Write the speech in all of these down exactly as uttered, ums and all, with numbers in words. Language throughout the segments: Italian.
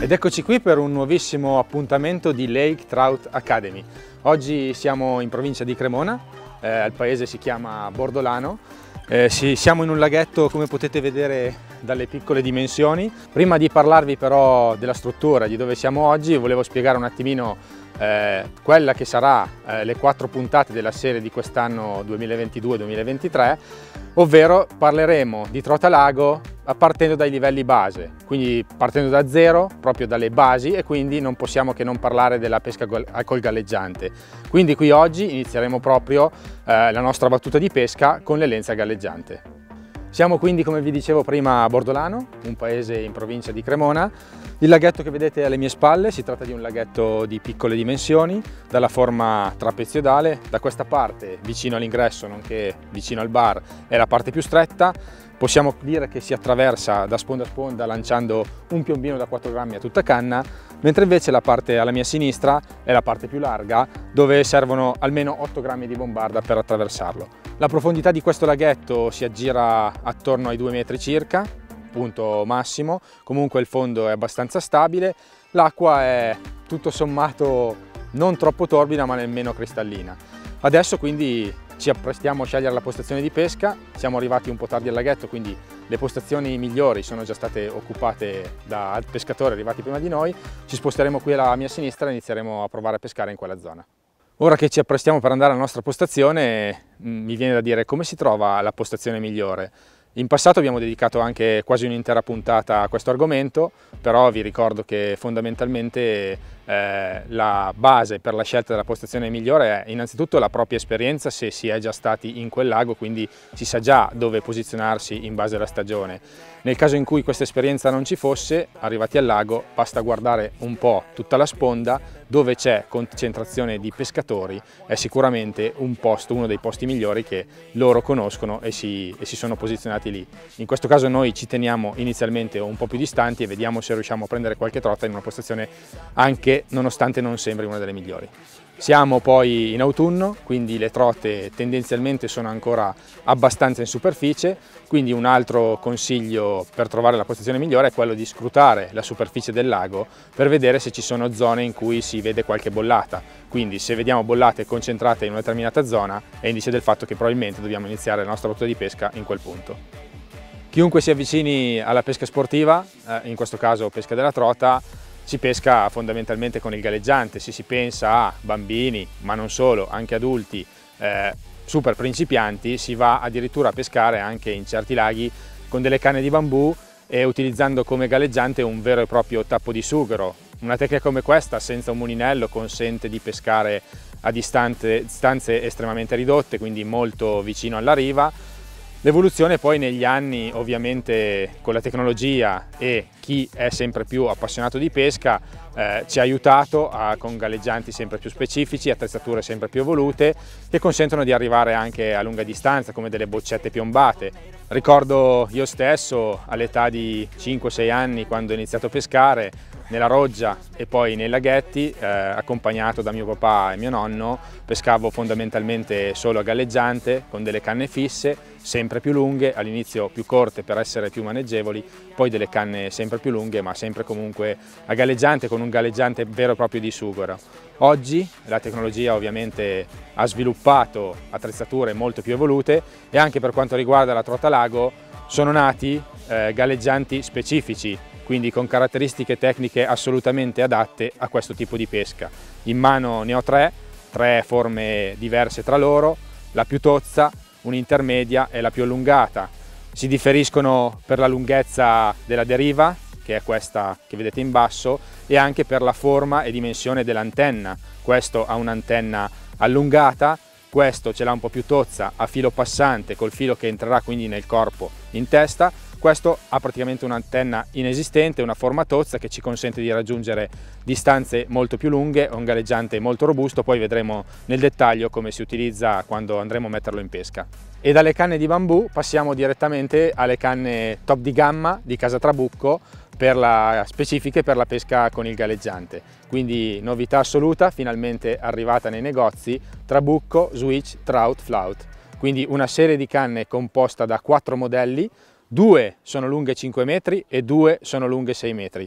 Ed eccoci qui per un nuovissimo appuntamento di Lake Trout Academy. Oggi siamo in provincia di Cremona, eh, il paese si chiama Bordolano. Eh, sì, siamo in un laghetto, come potete vedere dalle piccole dimensioni. Prima di parlarvi però della struttura, di dove siamo oggi, volevo spiegare un attimino eh, quella che sarà eh, le quattro puntate della serie di quest'anno duemilaventidue duemilaventitré, ovvero parleremo di trota lago partendo dai livelli base, quindi partendo da zero, proprio dalle basi, e quindi non possiamo che non parlare della pesca col galleggiante. Quindi qui oggi inizieremo proprio eh, la nostra battuta di pesca con le lenze a galleggiante. Siamo quindi, come vi dicevo prima, a Bordolano, un paese in provincia di Cremona. Il laghetto che vedete alle mie spalle si tratta di un laghetto di piccole dimensioni, dalla forma trapeziodale. Da questa parte, vicino all'ingresso, nonché vicino al bar, è la parte più stretta. Possiamo dire che si attraversa da sponda a sponda lanciando un piombino da quattro grammi a tutta canna, mentre invece la parte alla mia sinistra è la parte più larga, dove servono almeno otto grammi di bombarda per attraversarlo. La profondità di questo laghetto si aggira attorno ai due metri circa, punto massimo. Comunque il fondo è abbastanza stabile, l'acqua è tutto sommato non troppo torbida ma nemmeno cristallina. Adesso quindi ci apprestiamo a scegliere la postazione di pesca. Siamo arrivati un po' tardi al laghetto, quindi le postazioni migliori sono già state occupate da pescatori arrivati prima di noi. Ci sposteremo qui alla mia sinistra e inizieremo a provare a pescare in quella zona. Ora che ci apprestiamo per andare alla nostra postazione, mi viene da dire: come si trova la postazione migliore? In passato abbiamo dedicato anche quasi un'intera puntata a questo argomento, però vi ricordo che fondamentalmente eh, la base per la scelta della postazione migliore è innanzitutto la propria esperienza, se si è già stati in quel lago, quindi si sa già dove posizionarsi in base alla stagione. Nel caso in cui questa esperienza non ci fosse, arrivati al lago basta guardare un po' tutta la sponda, dove c'è concentrazione di pescatori è sicuramente un posto, uno dei posti migliori che loro conoscono e si, e si sono posizionati lì. In questo caso noi ci teniamo inizialmente un po' più distanti e vediamo se riusciamo a prendere qualche trota in una postazione anche nonostante non sembri una delle migliori. Siamo poi in autunno, quindi le trote tendenzialmente sono ancora abbastanza in superficie, quindi un altro consiglio per trovare la postazione migliore è quello di scrutare la superficie del lago per vedere se ci sono zone in cui si vede qualche bollata. Quindi se vediamo bollate concentrate in una determinata zona è indice del fatto che probabilmente dobbiamo iniziare la nostra battuta di pesca in quel punto. Chiunque si avvicini alla pesca sportiva, eh, in questo caso pesca della trota, si pesca fondamentalmente con il galleggiante. Se si pensa a bambini, ma non solo, anche adulti, eh, super principianti, si va addirittura a pescare anche in certi laghi con delle canne di bambù e utilizzando come galleggiante un vero e proprio tappo di sughero. Una tecnica come questa, senza un mulinello, consente di pescare a distanze, distanze estremamente ridotte, quindi molto vicino alla riva. L'evoluzione poi negli anni, ovviamente con la tecnologia e chi è sempre più appassionato di pesca, eh, ci ha aiutato a, con galleggianti sempre più specifici, attrezzature sempre più evolute che consentono di arrivare anche a lunga distanza, come delle boccette piombate. Ricordo io stesso all'età di cinque sei anni, quando ho iniziato a pescare nella roggia e poi nei laghetti, eh, accompagnato da mio papà e mio nonno, pescavo fondamentalmente solo a galleggiante con delle canne fisse, sempre più lunghe, all'inizio più corte per essere più maneggevoli, poi delle canne sempre più lunghe ma sempre comunque a galleggiante, con un galleggiante vero e proprio di sughero. Oggi la tecnologia ovviamente ha sviluppato attrezzature molto più evolute e anche per quanto riguarda la trota lago sono nati eh, galleggianti specifici, quindi con caratteristiche tecniche assolutamente adatte a questo tipo di pesca. In mano ne ho tre, tre forme diverse tra loro, la più tozza, un'intermedia e la più allungata. Si differiscono per la lunghezza della deriva, che è questa che vedete in basso, e anche per la forma e dimensione dell'antenna. Questo ha un'antenna allungata, questo ce l'ha un po' più tozza, a filo passante, col filo che entrerà quindi nel corpo in testa. Questo ha praticamente un'antenna inesistente, una forma tozza che ci consente di raggiungere distanze molto più lunghe, un galleggiante molto robusto. Poi vedremo nel dettaglio come si utilizza quando andremo a metterlo in pesca. E dalle canne di bambù passiamo direttamente alle canne top di gamma di Casa Trabucco, per la, specifiche per la pesca con il galleggiante. Quindi novità assoluta, finalmente arrivata nei negozi, Trabucco Switch Trout Float. Quindi una serie di canne composta da quattro modelli, due sono lunghe cinque metri e due sono lunghe sei metri.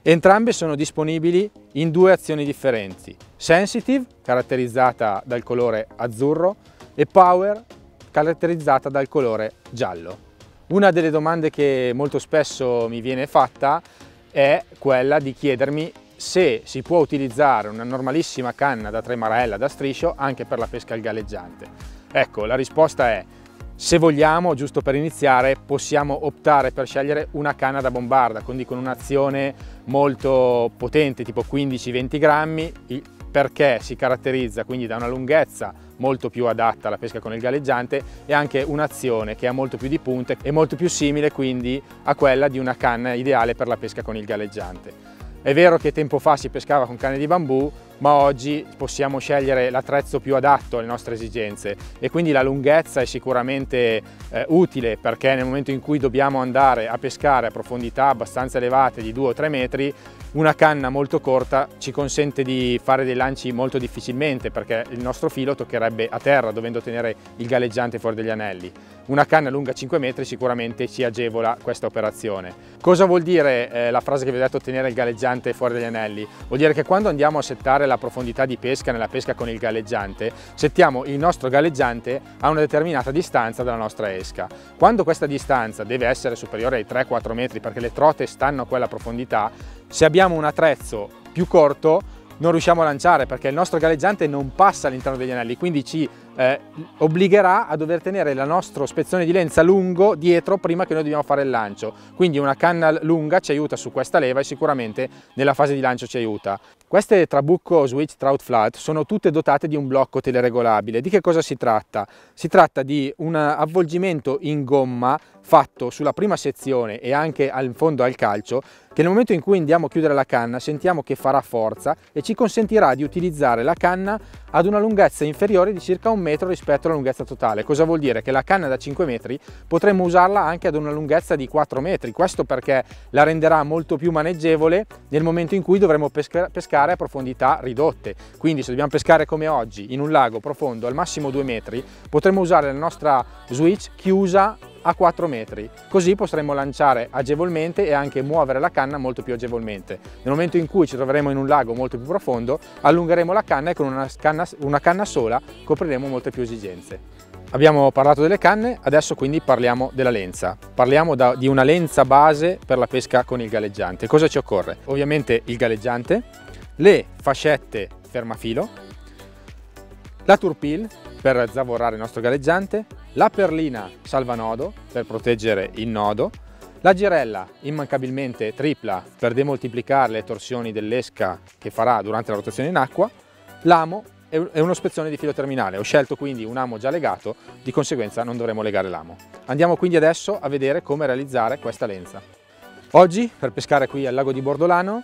Entrambe sono disponibili in due azioni differenti: Sensitive, caratterizzata dal colore azzurro, e Power, caratterizzata dal colore giallo. Una delle domande che molto spesso mi viene fatta è quella di chiedermi se si può utilizzare una normalissima canna da tremarella da striscio anche per la pesca al galleggiante. Ecco, la risposta è: se vogliamo, giusto per iniziare, possiamo optare per scegliere una canna da bombarda, quindi con un'azione molto potente, tipo quindici venti grammi, perché si caratterizza quindi da una lunghezza molto più adatta alla pesca con il galleggiante e anche un'azione che ha molto più di punte e molto più simile quindi a quella di una canna ideale per la pesca con il galleggiante. È vero che tempo fa si pescava con canne di bambù, ma oggi possiamo scegliere l'attrezzo più adatto alle nostre esigenze e quindi la lunghezza è sicuramente eh, utile, perché nel momento in cui dobbiamo andare a pescare a profondità abbastanza elevate di due o tre metri, una canna molto corta ci consente di fare dei lanci molto difficilmente, perché il nostro filo toccherebbe a terra dovendo tenere il galleggiante fuori dagli anelli. Una canna lunga cinque metri sicuramente ci agevola questa operazione. Cosa vuol dire eh, la frase che vi ho detto, tenere il galleggiante fuori dagli anelli? Vuol dire che quando andiamo a settare la profondità di pesca nella pesca con il galleggiante, settiamo il nostro galleggiante a una determinata distanza dalla nostra esca. Quando questa distanza deve essere superiore ai tre quattro metri, perché le trote stanno a quella profondità, se abbiamo un attrezzo più corto non riusciamo a lanciare, perché il nostro galleggiante non passa all'interno degli anelli, quindi ci eh, obbligherà a dover tenere il nostro spezzone di lenza lungo dietro prima che noi dobbiamo fare il lancio. Quindi una canna lunga ci aiuta su questa leva e sicuramente nella fase di lancio ci aiuta. Queste Trabucco Switch Trout Flat sono tutte dotate di un blocco teleregolabile. Di che cosa si tratta? Si tratta di un avvolgimento in gomma fatto sulla prima sezione e anche al fondo al calcio, che nel momento in cui andiamo a chiudere la canna sentiamo che farà forza e ci consentirà di utilizzare la canna ad una lunghezza inferiore di circa un metro rispetto alla lunghezza totale. Cosa vuol dire? Che la canna da cinque metri potremmo usarla anche ad una lunghezza di quattro metri, questo perché la renderà molto più maneggevole nel momento in cui dovremo pesca pescare a profondità ridotte. Quindi se dobbiamo pescare come oggi in un lago profondo al massimo due metri, potremmo usare la nostra switch chiusa a quattro metri, così potremo lanciare agevolmente e anche muovere la canna molto più agevolmente. Nel momento in cui ci troveremo in un lago molto più profondo, allungheremo la canna e con una canna, una canna sola copriremo molte più esigenze. Abbiamo parlato delle canne, adesso quindi parliamo della lenza. Parliamo da, di una lenza base per la pesca con il galleggiante. Cosa ci occorre? Ovviamente il galleggiante, le fascette fermafilo, la turpil per zavorrare il nostro galleggiante, la perlina salvanodo per proteggere il nodo, la girella immancabilmente tripla per demoltiplicare le torsioni dell'esca che farà durante la rotazione in acqua, l'amo e uno spezzone di filo terminale. Ho scelto quindi un amo già legato, di conseguenza non dovremo legare l'amo. Andiamo quindi adesso a vedere come realizzare questa lenza. Oggi per pescare qui al lago di Bordolano,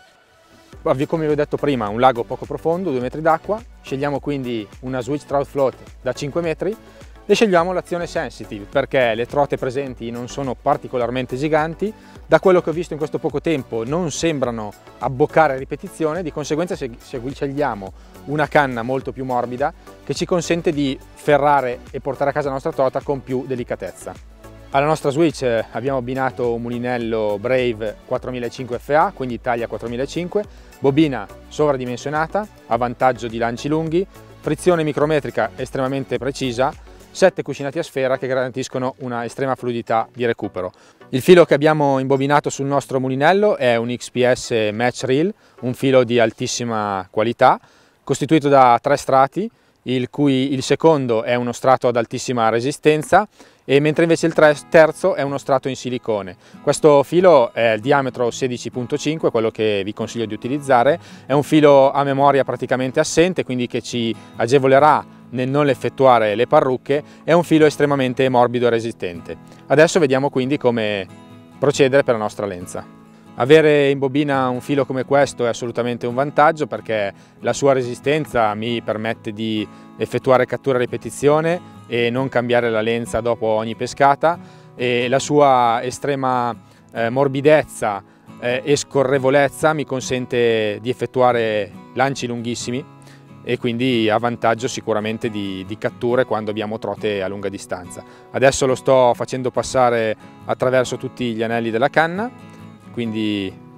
come vi ho detto prima, un lago poco profondo, due metri d'acqua, scegliamo quindi una Switch Trout Float da cinque metri e scegliamo l'azione Sensitive perché le trote presenti non sono particolarmente giganti, da quello che ho visto in questo poco tempo non sembrano abboccare a ripetizione, di conseguenza scegliamo una canna molto più morbida che ci consente di ferrare e portare a casa la nostra trota con più delicatezza. Alla nostra switch abbiamo abbinato un mulinello Brave quattromilacinque F A, quindi taglia quattromilacinque, bobina sovradimensionata, a vantaggio di lanci lunghi, frizione micrometrica estremamente precisa, sette cuscinati a sfera che garantiscono una estrema fluidità di recupero. Il filo che abbiamo imbobinato sul nostro mulinello è un X P S Match Reel, un filo di altissima qualità, costituito da tre strati, il cui il secondo è uno strato ad altissima resistenza, e mentre invece il terzo è uno strato in silicone. Questo filo è il diametro sedici virgola cinque, quello che vi consiglio di utilizzare, è un filo a memoria praticamente assente, quindi che ci agevolerà nel non effettuare le parrucche, è un filo estremamente morbido e resistente. Adesso vediamo quindi come procedere per la nostra lenza. Avere in bobina un filo come questo è assolutamente un vantaggio perché la sua resistenza mi permette di effettuare cattura a ripetizione e non cambiare la lenza dopo ogni pescata, e la sua estrema eh, morbidezza eh, e scorrevolezza mi consente di effettuare lanci lunghissimi e quindi ha vantaggio sicuramente di, di catture quando abbiamo trote a lunga distanza. Adesso lo sto facendo passare attraverso tutti gli anelli della canna, quindi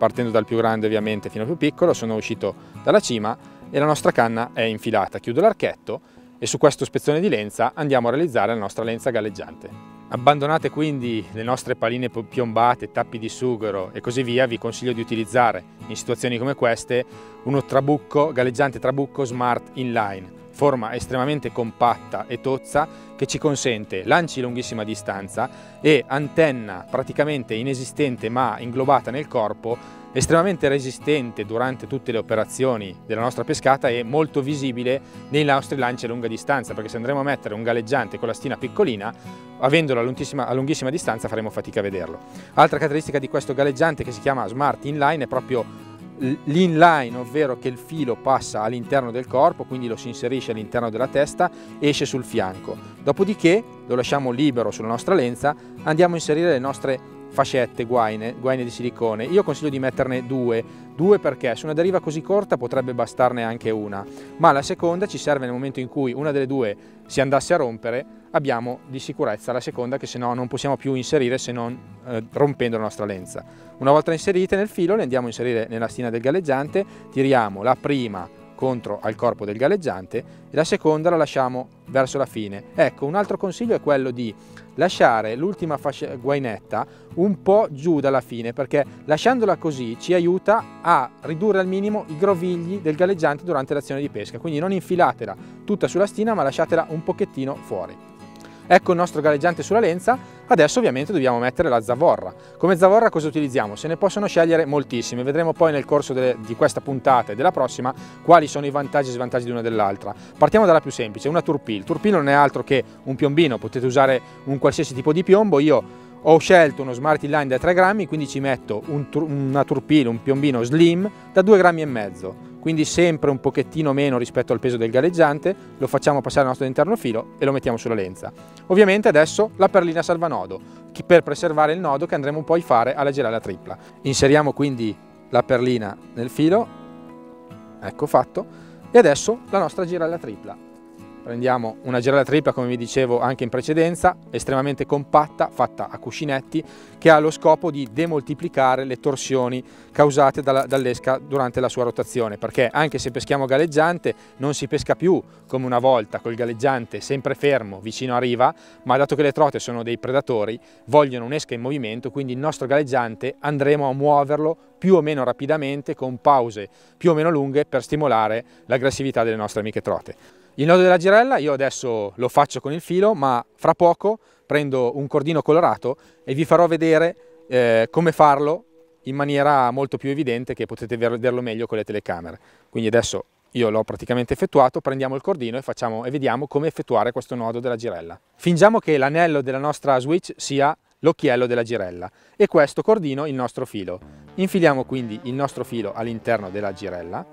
partendo dal più grande ovviamente fino al più piccolo, sono uscito dalla cima e la nostra canna è infilata. Chiudo l'archetto e su questo spezzone di lenza andiamo a realizzare la nostra lenza galleggiante. Abbandonate quindi le nostre paline piombate, tappi di sughero e così via, vi consiglio di utilizzare in situazioni come queste uno trabucco, galleggiante trabucco Smart Inline, forma estremamente compatta e tozza che ci consente lanci lunghissima distanza e antenna praticamente inesistente ma inglobata nel corpo, estremamente resistente durante tutte le operazioni della nostra pescata e molto visibile nei nostri lanci a lunga distanza, perché se andremo a mettere un galleggiante con la stina piccolina, avendolo a lunghissima, a lunghissima distanza faremo fatica a vederlo. Altra caratteristica di questo galleggiante che si chiama Smart Inline è proprio l'inline, ovvero che il filo passa all'interno del corpo, quindi lo si inserisce all'interno della testa, esce sul fianco. Dopodiché lo lasciamo libero sulla nostra lenza, andiamo a inserire le nostre fascette, guaine, guaine di silicone. Io consiglio di metterne due, due perché su una deriva così corta potrebbe bastarne anche una, ma la seconda ci serve nel momento in cui una delle due si andasse a rompere, abbiamo di sicurezza la seconda che se no non possiamo più inserire se non eh, rompendo la nostra lenza. Una volta inserite nel filo le andiamo a inserire nella stina del galleggiante, tiriamo la prima contro al corpo del galleggiante e la seconda la lasciamo verso la fine. Ecco, un altro consiglio è quello di lasciare l'ultima guainetta un po' giù dalla fine, perché lasciandola così ci aiuta a ridurre al minimo i grovigli del galleggiante durante l'azione di pesca, quindi non infilatela tutta sulla stina ma lasciatela un pochettino fuori. Ecco il nostro galleggiante sulla lenza. Adesso ovviamente dobbiamo mettere la zavorra. Come zavorra cosa utilizziamo? Se ne possono scegliere moltissime, vedremo poi nel corso delle, di questa puntata e della prossima quali sono i vantaggi e svantaggi di una dell'altra. Partiamo dalla più semplice, una Turpil. Il Turpil non è altro che un piombino, potete usare un qualsiasi tipo di piombo. Io ho scelto uno Smart Inline da tre grammi, quindi ci metto un, una Turpil, un piombino slim da due grammi e mezzo. Quindi sempre un pochettino meno rispetto al peso del galleggiante, lo facciamo passare al nostro interno filo e lo mettiamo sulla lenza. Ovviamente adesso la perlina salvanodo, per preservare il nodo che andremo poi a fare alla girella tripla. Inseriamo quindi la perlina nel filo, ecco fatto, e adesso la nostra girella tripla. Prendiamo una girella tripla, come vi dicevo anche in precedenza, estremamente compatta, fatta a cuscinetti, che ha lo scopo di demoltiplicare le torsioni causate dall'esca durante la sua rotazione, perché anche se peschiamo galleggiante non si pesca più come una volta col galleggiante sempre fermo vicino a riva, ma dato che le trote sono dei predatori, vogliono un'esca in movimento, quindi il nostro galleggiante andremo a muoverlo più o meno rapidamente con pause più o meno lunghe per stimolare l'aggressività delle nostre amiche trote. Il nodo della girella io adesso lo faccio con il filo, ma fra poco prendo un cordino colorato e vi farò vedere eh, come farlo in maniera molto più evidente, che potete vederlo meglio con le telecamere. Quindi adesso io l'ho praticamente effettuato, prendiamo il cordino e, facciamo, e vediamo come effettuare questo nodo della girella. Fingiamo che l'anello della nostra switch sia l'occhiello della girella e questo cordino il nostro filo. Infiliamo quindi il nostro filo all'interno della girella,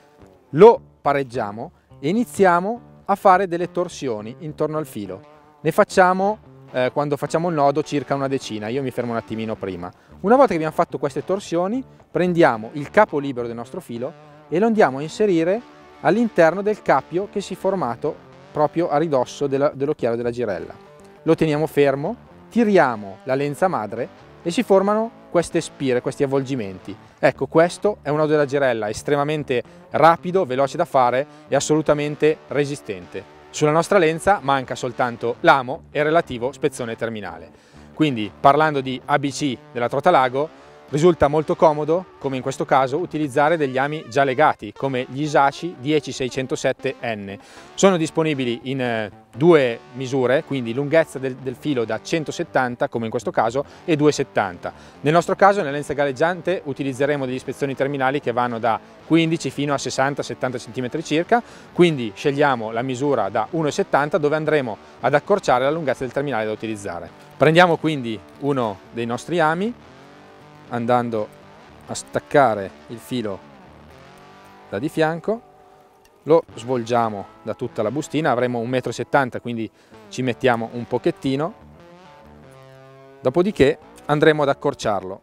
lo pareggiamo e iniziamo a fare delle torsioni intorno al filo. Ne facciamo, eh, quando facciamo il nodo, circa una decina, io mi fermo un attimino prima. Una volta che abbiamo fatto queste torsioni, prendiamo il capo libero del nostro filo e lo andiamo a inserire all'interno del cappio che si è formato proprio a ridosso dell'occhiello della girella. Lo teniamo fermo, tiriamo la lenza madre e si formano queste spire, questi avvolgimenti. Ecco, questo è un nodo della girella estremamente rapido, veloce da fare e assolutamente resistente. Sulla nostra lenza manca soltanto l'amo e il relativo spezzone terminale. Quindi, parlando di A B C della trota lago, risulta molto comodo, come in questo caso, utilizzare degli ami già legati, come gli Isaci dieci seicentosette N. Sono disponibili in eh, due misure, quindi lunghezza del, del filo da centosettanta, come in questo caso, e duecentosettanta. Nel nostro caso, nella lenza galleggiante, utilizzeremo degli spezzoni terminali che vanno da quindici fino a sessanta settanta centimetri circa, quindi scegliamo la misura da uno virgola settanta dove andremo ad accorciare la lunghezza del terminale da utilizzare. Prendiamo quindi uno dei nostri ami, andando a staccare il filo da di fianco, lo svolgiamo da tutta la bustina, avremo un metro e settanta, quindi ci mettiamo un pochettino, dopodiché andremo ad accorciarlo.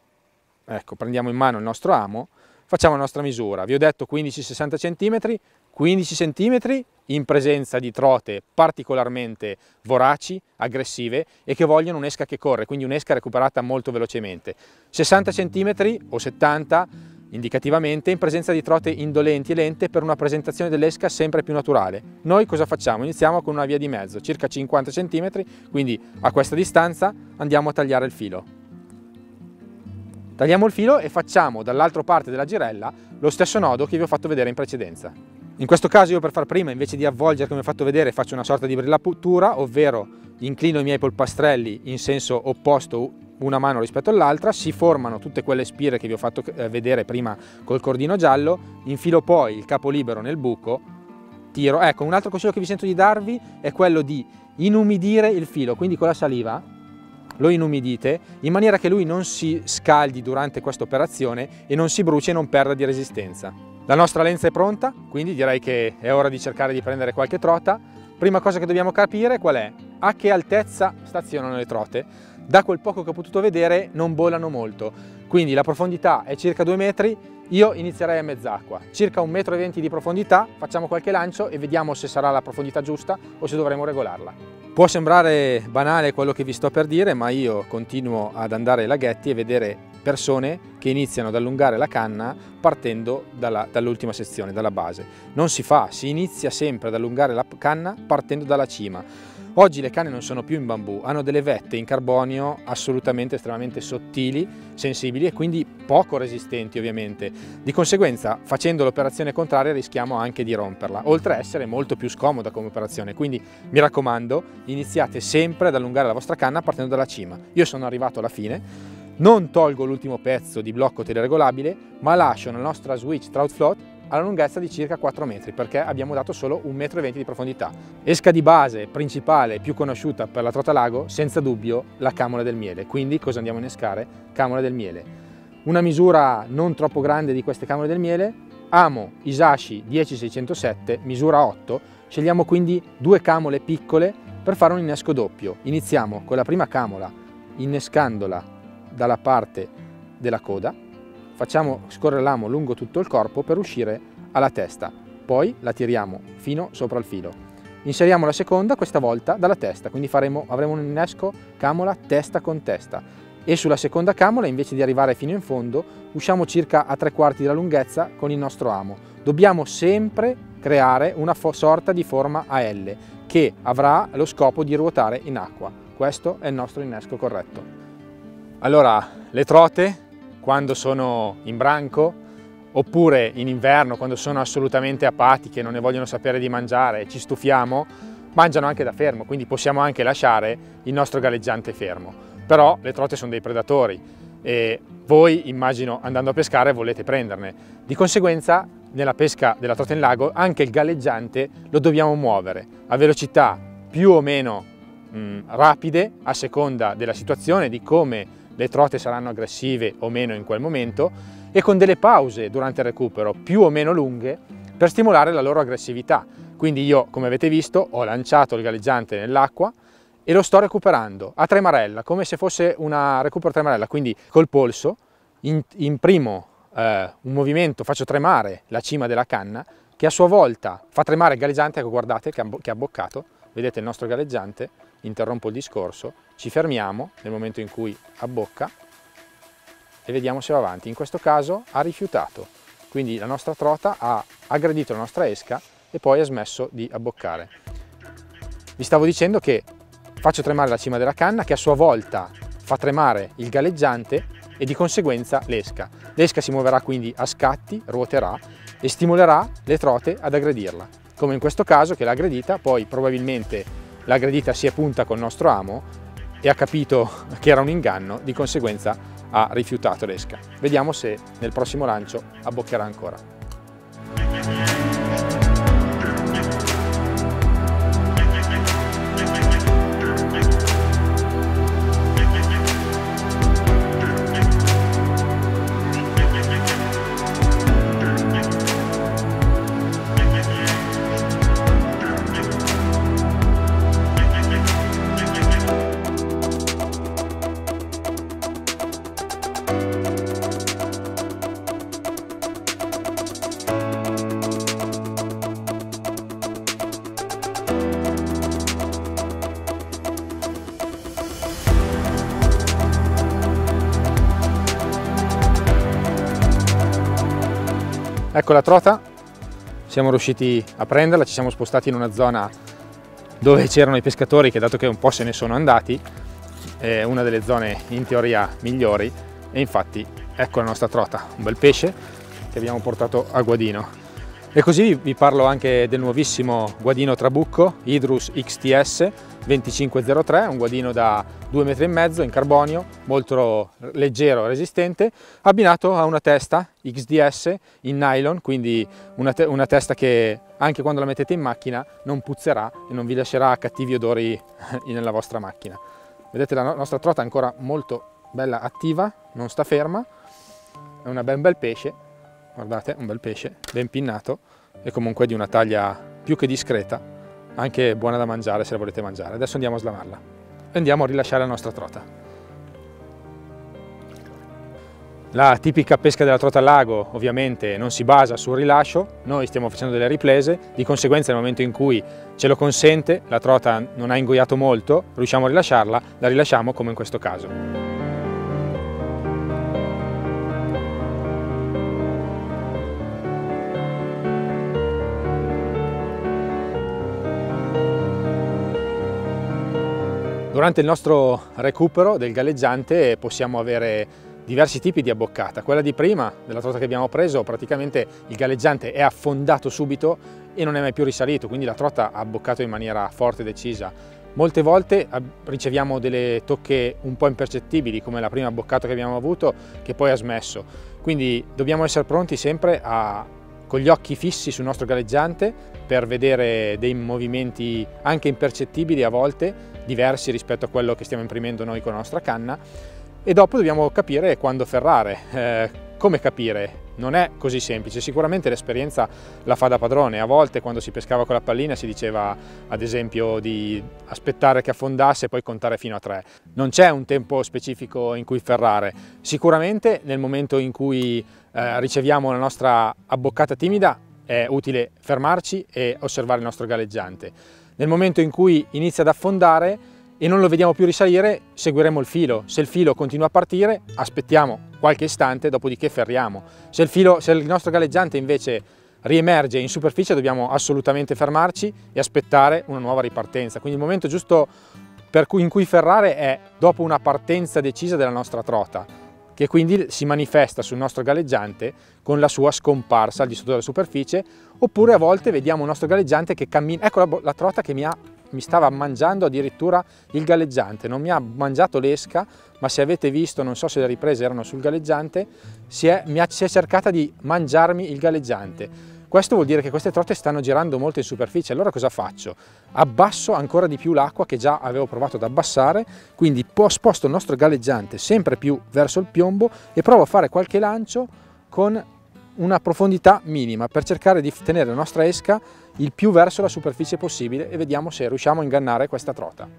Ecco, prendiamo in mano il nostro amo, facciamo la nostra misura, vi ho detto quindici sessanta centimetri, quindici centimetri in presenza di trote particolarmente voraci, aggressive e che vogliono un'esca che corre, quindi un'esca recuperata molto velocemente. sessanta centimetri o settanta indicativamente in presenza di trote indolenti e lente per una presentazione dell'esca sempre più naturale. Noi cosa facciamo? Iniziamo con una via di mezzo, circa cinquanta centimetri, quindi a questa distanza andiamo a tagliare il filo. Tagliamo il filo e facciamo dall'altra parte della girella lo stesso nodo che vi ho fatto vedere in precedenza. In questo caso io per far prima, invece di avvolgere come ho fatto vedere, faccio una sorta di brillatura, ovvero inclino i miei polpastrelli in senso opposto una mano rispetto all'altra, si formano tutte quelle spire che vi ho fatto vedere prima col cordino giallo, infilo poi il capo libero nel buco, tiro. Ecco, un altro consiglio che vi sento di darvi è quello di inumidire il filo, quindi con la saliva lo inumidite in maniera che lui non si scaldi durante questa operazione e non si bruci e non perda di resistenza. La nostra lenza è pronta, quindi direi che è ora di cercare di prendere qualche trota. Prima cosa che dobbiamo capire qual è? A che altezza stazionano le trote? Da quel poco che ho potuto vedere non volano molto, quindi la profondità è circa due metri, io inizierei a mezz'acqua, circa un metro e venti di profondità, facciamo qualche lancio e vediamo se sarà la profondità giusta o se dovremo regolarla. Può sembrare banale quello che vi sto per dire, ma io continuo ad andare ai laghetti e vedere persone che iniziano ad allungare la canna partendo dall'ultima sezione, dalla base. Non si fa, si inizia sempre ad allungare la canna partendo dalla cima. Oggi le canne non sono più in bambù, hanno delle vette in carbonio assolutamente estremamente sottili, sensibili e quindi poco resistenti ovviamente. Di conseguenza, facendo l'operazione contraria rischiamo anche di romperla, oltre a essere molto più scomoda come operazione. Quindi mi raccomando, iniziate sempre ad allungare la vostra canna partendo dalla cima. Io sono arrivato alla fine, non tolgo l'ultimo pezzo di blocco teleregolabile, ma lascio nella nostra Switch Trout Float alla lunghezza di circa quattro metri, perché abbiamo dato solo un metro e venti di profondità. Esca di base principale più conosciuta per la trota lago, senza dubbio la camola del miele. Quindi cosa andiamo a innescare? Camola del miele. Una misura non troppo grande di queste camole del miele, Amo Isashi dieci seicentosette, misura otto, scegliamo quindi due camole piccole per fare un innesco doppio. Iniziamo con la prima camola innescandola dalla parte della coda, facciamo scorrere l'amo lungo tutto il corpo per uscire alla testa, poi la tiriamo fino sopra il filo. Inseriamo la seconda, questa volta dalla testa, quindi faremo, avremo un innesco camola testa con testa e sulla seconda camola, invece di arrivare fino in fondo, usciamo circa a tre quarti della lunghezza con il nostro amo. Dobbiamo sempre creare una sorta di forma a L che avrà lo scopo di ruotare in acqua. Questo è il nostro innesco corretto. Allora, le trote quando sono in branco, oppure in inverno quando sono assolutamente apatiche, non ne vogliono sapere di mangiare, ci stufiamo, mangiano anche da fermo, quindi possiamo anche lasciare il nostro galleggiante fermo. Però le trote sono dei predatori e voi, immagino, andando a pescare volete prenderne. Di conseguenza, nella pesca della trota in lago, anche il galleggiante lo dobbiamo muovere a velocità più o meno mh, rapide, a seconda della situazione, di come le trote saranno aggressive o meno in quel momento, e con delle pause durante il recupero più o meno lunghe per stimolare la loro aggressività. Quindi io, come avete visto, ho lanciato il galleggiante nell'acqua e lo sto recuperando a tremarella, come se fosse una recupero tremarella, quindi col polso imprimo eh, un movimento, faccio tremare la cima della canna, che a sua volta fa tremare il galleggiante. Ecco, guardate che ha abboccato, vedete il nostro galleggiante. Interrompo il discorso, ci fermiamo nel momento in cui abbocca e vediamo se va avanti. In questo caso ha rifiutato, quindi la nostra trota ha aggredito la nostra esca e poi ha smesso di abboccare. Vi stavo dicendo che faccio tremare la cima della canna, che a sua volta fa tremare il galleggiante e di conseguenza l'esca. L'esca si muoverà quindi a scatti, ruoterà e stimolerà le trote ad aggredirla, come in questo caso che l'ha aggredita. Poi probabilmente l'aggredita si è punta col nostro amo e ha capito che era un inganno, di conseguenza ha rifiutato l'esca. Vediamo se nel prossimo lancio abboccherà ancora. Ecco la trota, siamo riusciti a prenderla, ci siamo spostati in una zona dove c'erano i pescatori che, dato che un po' se ne sono andati, è una delle zone in teoria migliori, e infatti ecco la nostra trota, un bel pesce che abbiamo portato a guadino. E così vi parlo anche del nuovissimo guadino trabucco Hydrus X T S venticinque zero tre, un guadino da due metri e mezzo in carbonio, molto leggero e resistente, abbinato a una testa X D S in nylon, quindi una, te una testa che anche quando la mettete in macchina non puzzerà e non vi lascerà cattivi odori nella vostra macchina. Vedete, la no nostra trota è ancora molto bella attiva, non sta ferma, è una ben bel pesce, guardate, un bel pesce, ben pinnato e comunque di una taglia più che discreta, anche buona da mangiare se la volete mangiare. Adesso andiamo a slamarla e andiamo a rilasciare la nostra trota. La tipica pesca della trota al lago ovviamente non si basa sul rilascio, noi stiamo facendo delle riprese, di conseguenza nel momento in cui ce lo consente, la trota non ha ingoiato molto, riusciamo a rilasciarla, la rilasciamo come in questo caso. Durante il nostro recupero del galleggiante possiamo avere diversi tipi di abboccata. Quella di prima, della trota che abbiamo preso, praticamente il galleggiante è affondato subito e non è mai più risalito, quindi la trota ha abboccato in maniera forte e decisa. Molte volte riceviamo delle tocche un po' impercettibili, come la prima abboccata che abbiamo avuto, che poi ha smesso. Quindi dobbiamo essere pronti sempre a, con gli occhi fissi sul nostro galleggiante per vedere dei movimenti anche impercettibili a volte, diversi rispetto a quello che stiamo imprimendo noi con la nostra canna, e dopo dobbiamo capire quando ferrare. Eh, come capire? Non è così semplice, sicuramente l'esperienza la fa da padrone. A volte quando si pescava con la pallina si diceva ad esempio di aspettare che affondasse e poi contare fino a tre. Non c'è un tempo specifico in cui ferrare, sicuramente nel momento in cui eh, riceviamo la nostra abboccata timida è utile fermarci e osservare il nostro galleggiante. Nel momento in cui inizia ad affondare e non lo vediamo più risalire, seguiremo il filo. Se il filo continua a partire, aspettiamo qualche istante, dopodiché ferriamo. Se il, filo, se il nostro galleggiante invece riemerge in superficie, dobbiamo assolutamente fermarci e aspettare una nuova ripartenza. Quindi il momento giusto per cui, in cui ferrare è dopo una partenza decisa della nostra trota, che quindi si manifesta sul nostro galleggiante con la sua scomparsa al di sotto della superficie, oppure a volte vediamo un nostro galleggiante che cammina. Ecco la, la trota che mi, ha, mi stava mangiando addirittura il galleggiante, non mi ha mangiato l'esca, ma se avete visto, non so se le riprese erano sul galleggiante, si è, mi ha, si è cercata di mangiarmi il galleggiante. Questo vuol dire che queste trote stanno girando molto in superficie. Allora cosa faccio? Abbasso ancora di più l'acqua che già avevo provato ad abbassare, quindi sposto il nostro galleggiante sempre più verso il piombo e provo a fare qualche lancio con una profondità minima per cercare di tenere la nostra esca il più verso la superficie possibile e vediamo se riusciamo a ingannare questa trota.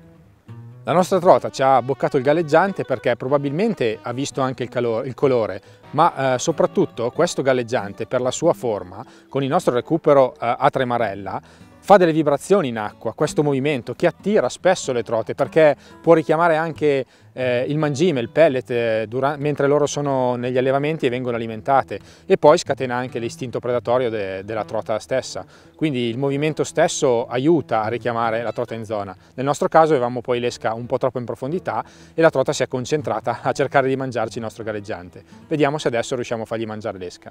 La nostra trota ci ha abboccato il galleggiante perché probabilmente ha visto anche il, calore, il colore, ma eh, soprattutto questo galleggiante, per la sua forma, con il nostro recupero eh, a tremarella, fa delle vibrazioni in acqua, questo movimento che attira spesso le trote perché può richiamare anche eh, il mangime, il pellet, eh, mentre loro sono negli allevamenti e vengono alimentate, e poi scatena anche l'istinto predatorio de della trota stessa. Quindi il movimento stesso aiuta a richiamare la trota in zona. Nel nostro caso avevamo poi l'esca un po' troppo in profondità e la trota si è concentrata a cercare di mangiarci il nostro galleggiante. Vediamo se adesso riusciamo a fargli mangiare l'esca.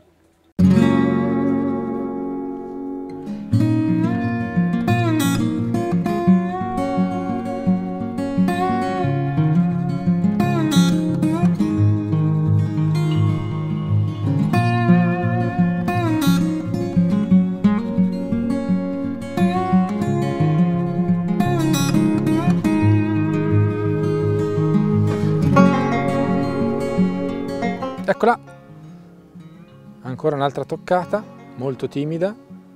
Eccola, ancora un'altra toccata, molto timida.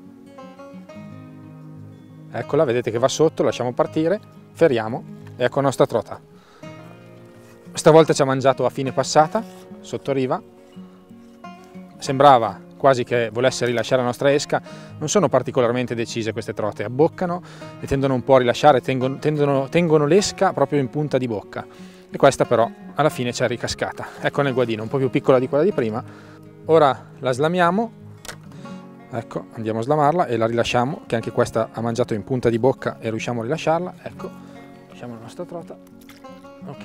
Eccola, vedete che va sotto, lasciamo partire, ferriamo e ecco la nostra trota. Stavolta ci ha mangiato a fine passata, sotto riva. Sembrava quasi che volesse rilasciare la nostra esca. Non sono particolarmente decise queste trote, abboccano e tendono un po' a rilasciare, tengono, tendono, tengono l'esca proprio in punta di bocca. E questa però alla fine ci è ricascata. Ecco nel guadino, un po' più piccola di quella di prima. Ora la slamiamo ecco, andiamo a slamarla e la rilasciamo, che anche questa ha mangiato in punta di bocca e riusciamo a rilasciarla, ecco, lasciamo la nostra trota, ok.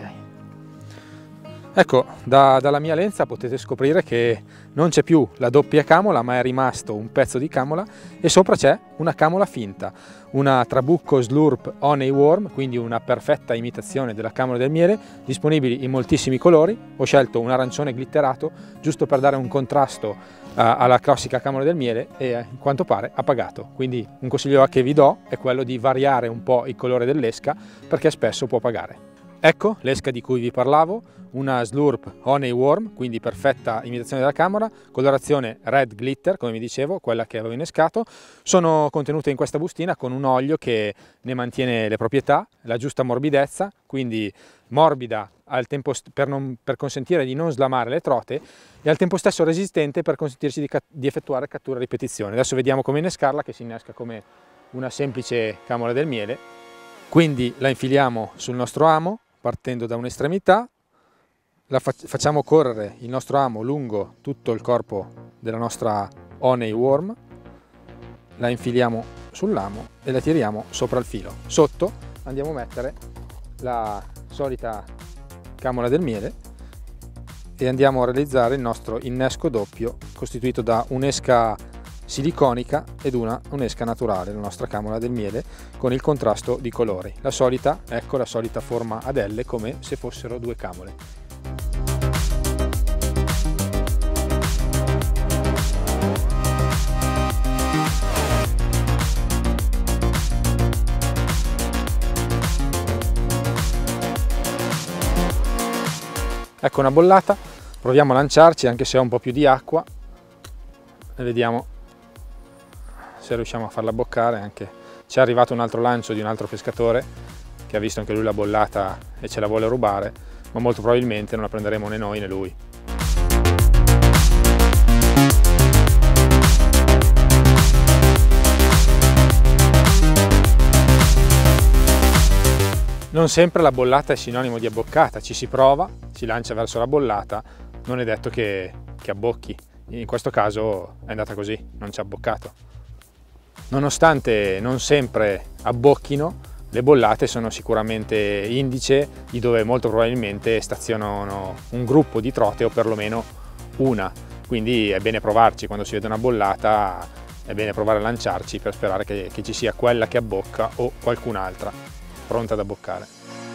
Ecco, da, dalla mia lenza potete scoprire che non c'è più la doppia camola, ma è rimasto un pezzo di camola e sopra c'è una camola finta, una Trabucco Slurp Honey Worm, quindi una perfetta imitazione della camola del miele, disponibili in moltissimi colori. Ho scelto un arancione glitterato giusto per dare un contrasto uh, alla classica camola del miele e a quanto pare ha pagato. Quindi un consiglio che vi do è quello di variare un po' il colore dell'esca, perché spesso può pagare. Ecco l'esca di cui vi parlavo, una Slurp Honey Worm, quindi perfetta imitazione della camola, colorazione Red Glitter, come vi dicevo, quella che avevo innescato. Sono contenute in questa bustina con un olio che ne mantiene le proprietà, la giusta morbidezza, quindi morbida al tempo per, non, per consentire di non slamare le trote e al tempo stesso resistente per consentirci di, di effettuare cattura a ripetizione. Adesso vediamo come innescarla, che si innesca come una semplice camola del miele. Quindi la infiliamo sul nostro amo, partendo da un'estremità, la facciamo correre il nostro amo lungo tutto il corpo della nostra Honey Worm, la infiliamo sull'amo e la tiriamo sopra il filo. Sotto andiamo a mettere la solita camola del miele e andiamo a realizzare il nostro innesco doppio costituito da un'esca siliconica ed una un'esca naturale, la nostra camola del miele, con il contrasto di colori. La solita, ecco la solita forma ad elle, come se fossero due camole. Ecco una bollata, proviamo a lanciarci anche se ho un po' più di acqua e vediamo se riusciamo a farla boccare. Anche c'è arrivato un altro lancio di un altro pescatore che ha visto anche lui la bollata e ce la vuole rubare, ma molto probabilmente non la prenderemo né noi né lui. Non sempre la bollata è sinonimo di abboccata, ci si prova, si lancia verso la bollata, non è detto che, che abbocchi. In questo caso è andata così, non ci ha abboccato. Nonostante non sempre abbocchino, le bollate sono sicuramente indice di dove molto probabilmente stazionano un gruppo di trote o perlomeno una, quindi è bene provarci. Quando si vede una bollata è bene provare a lanciarci per sperare che, che ci sia quella che abbocca o qualcun'altra pronta ad abboccare.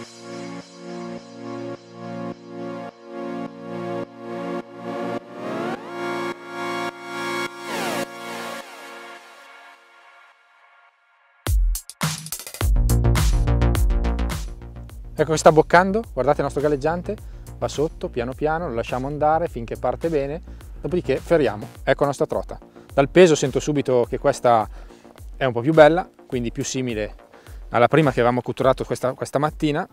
Ecco che sta abboccando, guardate il nostro galleggiante, va sotto piano piano, lo lasciamo andare finché parte bene, dopodiché ferriamo. Ecco la nostra trota. Dal peso sento subito che questa è un po' più bella, quindi più simile alla prima che avevamo catturato questa, questa mattina.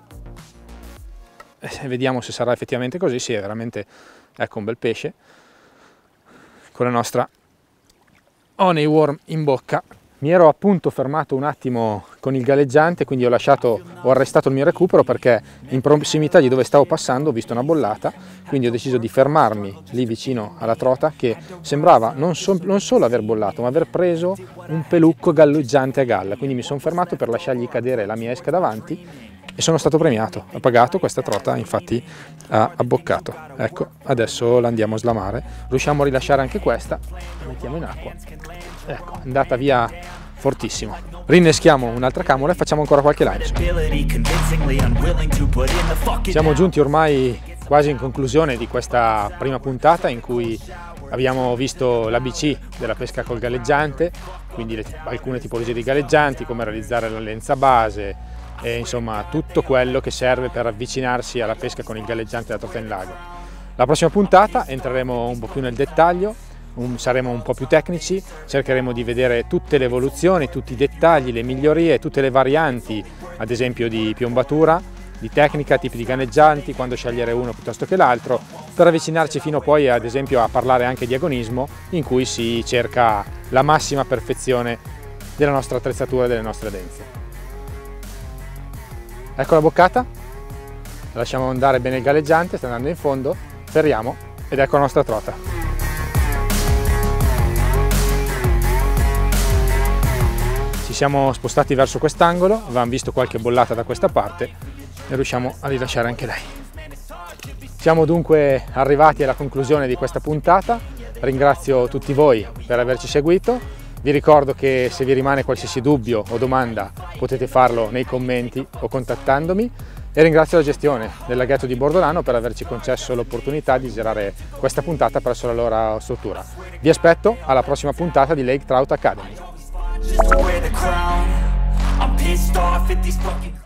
E vediamo se sarà effettivamente così. Sì, è veramente, ecco, un bel pesce con la nostra Honey Worm in bocca. Mi ero appunto fermato un attimo con il galleggiante, quindi ho lasciato, ho arrestato il mio recupero perché in prossimità di dove stavo passando ho visto una bollata, quindi ho deciso di fermarmi lì vicino alla trota che sembrava non, so, non solo aver bollato ma aver preso un pelucco galleggiante a galla, quindi mi sono fermato per lasciargli cadere la mia esca davanti e sono stato premiato, ha pagato. Questa trota infatti ha abboccato. Ecco, adesso la andiamo a slamare, riusciamo a rilasciare anche questa, la mettiamo in acqua. Ecco, è andata via fortissimo. Rinneschiamo un'altra camola e facciamo ancora qualche lancio. Siamo giunti ormai quasi in conclusione di questa prima puntata in cui abbiamo visto l'A B C della pesca col galleggiante, quindi le, alcune tipologie di galleggianti, come realizzare la lenza base e insomma tutto quello che serve per avvicinarsi alla pesca con il galleggiante da trota in lago. La prossima puntata entreremo un po' più nel dettaglio, Un, saremo un po' più tecnici, cercheremo di vedere tutte le evoluzioni, tutti i dettagli, le migliorie, tutte le varianti, ad esempio di piombatura, di tecnica, tipi di galleggianti, quando scegliere uno piuttosto che l'altro, per avvicinarci fino poi ad esempio a parlare anche di agonismo, in cui si cerca la massima perfezione della nostra attrezzatura e delle nostre lenze. Ecco la boccata, lasciamo andare bene il galleggiante, sta andando in fondo, ferriamo ed ecco la nostra trota. siamo spostati verso quest'angolo, avevamo visto qualche bollata da questa parte e riusciamo a rilasciare anche lei. Siamo dunque arrivati alla conclusione di questa puntata, ringrazio tutti voi per averci seguito, vi ricordo che se vi rimane qualsiasi dubbio o domanda potete farlo nei commenti o contattandomi e ringrazio la gestione del laghetto di Bordolano per averci concesso l'opportunità di girare questa puntata presso la loro struttura. Vi aspetto alla prossima puntata di Lake Trout Academy.